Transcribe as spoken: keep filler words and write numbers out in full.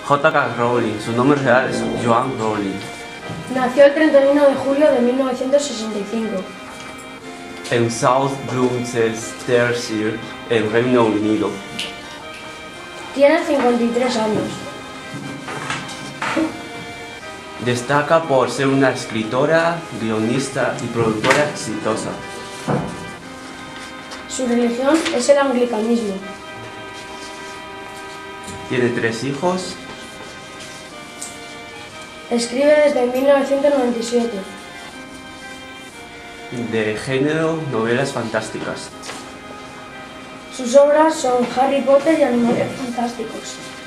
J K Rowling, su nombre real es Joanne Rowling. Nació el treinta y uno de julio de mil novecientos sesenta y cinco. En South Gloucestershire, en Reino Unido. Tiene cincuenta y tres años. Destaca por ser una escritora, guionista y productora exitosa. Su religión es el anglicanismo. Tiene tres hijos. Escribe desde mil novecientos noventa y siete. De género, novelas fantásticas. Sus obras son Harry Potter y Animales Fantásticos.